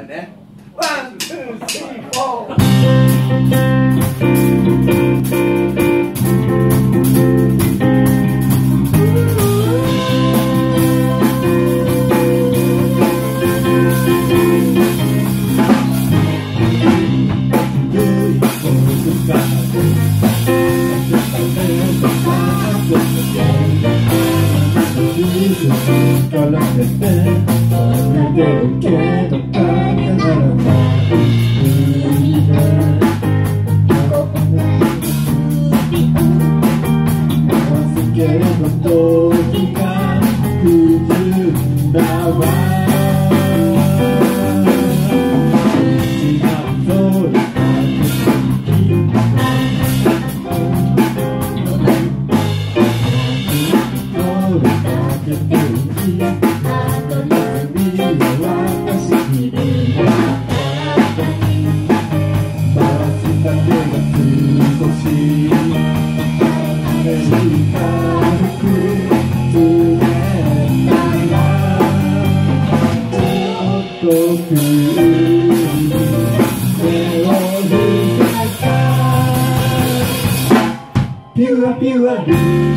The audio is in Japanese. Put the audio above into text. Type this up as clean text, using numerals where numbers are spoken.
でね。ワン、ツー、スリー、フォー。 から出て投げるけどかけならない海で合わせければ時が来るんだわ違うぞりピュアピュア